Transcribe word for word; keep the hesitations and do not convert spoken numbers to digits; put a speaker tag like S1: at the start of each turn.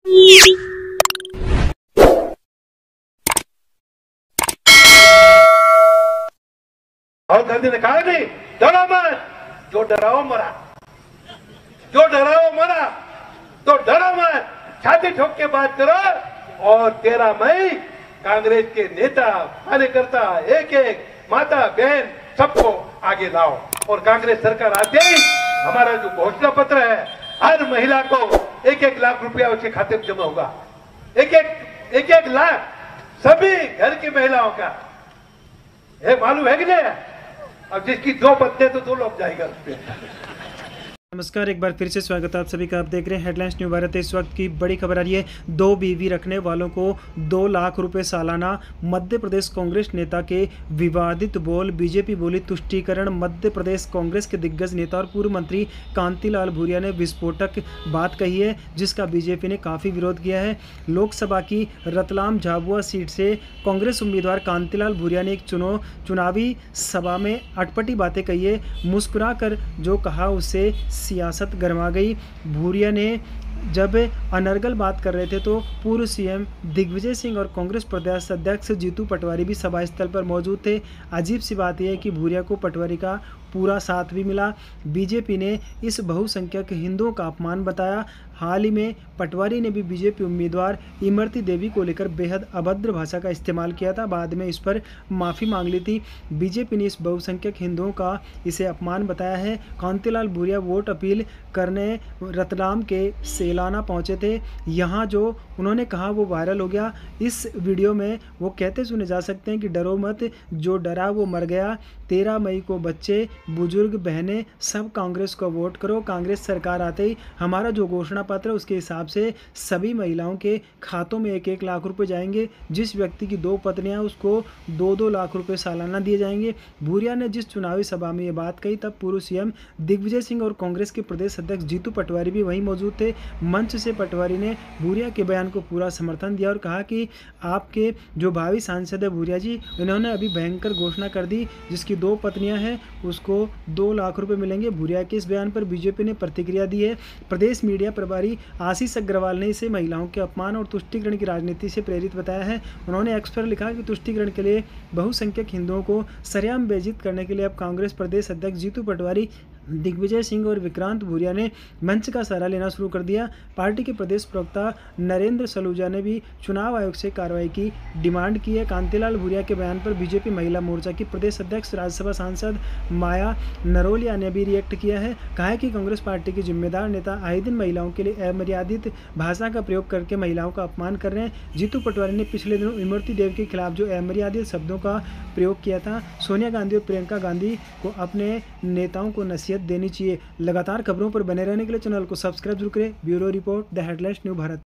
S1: राहुल गांधी ने कहा नहीं, डरो मत, जो डराओ मरा, जो डराओ मरा, तो डरो मत, छाती ठोक के बात करो। और तेरह मई कांग्रेस के नेता कार्यकर्ता एक एक माता बहन सबको आगे लाओ और कांग्रेस सरकार आते ही हमारा जो घोषणा पत्र है, हर महिला को एक एक लाख रुपया उसके खाते में जमा होगा। एक एक एक एक लाख सभी घर की महिलाओं का है, मालूम है कि नहीं? अब जिसकी दो पत्ते तो दो लोग जाएगा उस पर।
S2: नमस्कार, एक बार फिर से स्वागत है आप सभी का। आप देख रहे हैं हेडलाइंस न्यू भारत। इस वक्त की बड़ी खबर आ रही है, दो बीवी रखने वालों को दो लाख रुपए सालाना। मध्य प्रदेश कांग्रेस नेता के विवादित बोल, बीजेपी बोली तुष्टीकरण। मध्य प्रदेश कांग्रेस के दिग्गज नेता और पूर्व मंत्री कांतिलाल भूरिया ने विस्फोटक बात कही है, जिसका बीजेपी ने काफ़ी विरोध किया है। लोकसभा की रतलाम झाबुआ सीट से कांग्रेस उम्मीदवार कांतिलाल भूरिया ने एक चुनाव चुनावी सभा में अटपटी बातें कही है। मुस्कुरा कर जो कहा उससे सियासत गरमा गई। भूरिया ने जब अनर्गल बात कर रहे थे तो पूर्व सीएम दिग्विजय सिंह और कांग्रेस प्रदेश अध्यक्ष जीतू पटवारी भी सभा स्थल पर मौजूद थे। अजीब सी बात यह है कि भूरिया को पटवारी का पूरा साथ भी मिला। बीजेपी ने इस बहुसंख्यक हिंदुओं का अपमान बताया। हाल ही में पटवारी ने भी बीजेपी उम्मीदवार इमरती देवी को लेकर बेहद अभद्र भाषा का इस्तेमाल किया था। बाद में इस पर माफ़ी मांग ली थी। बीजेपी ने इस बहुसंख्यक हिंदुओं का इसे अपमान बताया है। कांतिलाल भूरिया वोट अपील करने रतलाम के सेलाना पहुंचे थे। यहाँ जो उन्होंने कहा वो वायरल हो गया। इस वीडियो में वो कहते सुने जा सकते हैं कि डरो मत, जो डरा वो मर गया। तेरह मई को बच्चे, बुजुर्ग, बहनें सब कांग्रेस को वोट करो। कांग्रेस सरकार आते ही हमारा जो घोषणा पत्र उसके हिसाब से सभी महिलाओं के खातों में एक एक लाख रुपए जाएंगे। जिस व्यक्ति की दो पत्नियां उसको दो दो लाख रुपए सालाना दिए जाएंगे। भूरिया ने जिस चुनावी सभा में ये बात कही तब पूर्व सीएम दिग्विजय सिंह और कांग्रेस के प्रदेश अध्यक्ष जीतू पटवारी भी वहीं मौजूद थे। मंच से पटवारी ने भूरिया के बयान को पूरा समर्थन दिया और कहा कि आपके जो भावी सांसद है भूरिया जी, इन्होंने अभी भयंकर घोषणा कर दी, जिसकी दो पत्नियां हैं उसको दो लाख रुपए मिलेंगे। भूरिया के इस बयान पर बीजेपी ने प्रतिक्रिया दी है। प्रदेश मीडिया प्रभारी आशीष अग्रवाल ने इसे महिलाओं के अपमान और तुष्टीकरण की राजनीति से प्रेरित बताया है। उन्होंने एक्स पर लिखा कि तुष्टीकरण के लिए बहुसंख्यक हिंदुओं को सरेआम बेइज्जत करने के लिए अब कांग्रेस प्रदेश अध्यक्ष जीतू पटवारी, दिग्विजय सिंह और विक्रांत भूरिया ने मंच का सहारा लेना शुरू कर दिया। पार्टी के प्रदेश प्रवक्ता नरेंद्र सलूजा ने भी चुनाव आयोग से कार्रवाई की डिमांड की है। कांतिलाल भूरिया के बयान पर बीजेपी महिला मोर्चा की प्रदेश अध्यक्ष राज्यसभा सांसद माया नरोलिया ने भी रिएक्ट किया है। कहा है कि कांग्रेस पार्टी के जिम्मेदार नेता आए दिन महिलाओं के लिए अमर्यादित भाषा का प्रयोग करके महिलाओं का अपमान कर रहे हैं। जीतू पटवारी ने पिछले दिनों इमरती देवी के खिलाफ जो अमर्यादित शब्दों का प्रयोग किया था। सोनिया गांधी और प्रियंका गांधी को अपने नेताओं को नसीहत देनी चाहिए। लगातार खबरों पर बने रहने के लिए चैनल को सब्सक्राइब जरूर करें। Bureau report, the headlines new Bharat.